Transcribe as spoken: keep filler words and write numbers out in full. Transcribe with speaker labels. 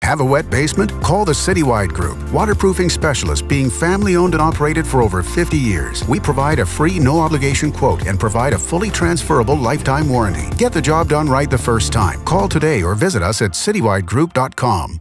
Speaker 1: Have a wet basement? Call the Citywide Group, waterproofing specialist being family-owned and operated for over fifty years. We provide a free, no-obligation quote and provide a fully transferable lifetime warranty. Get the job done right the first time. Call today or visit us at citywide group dot com.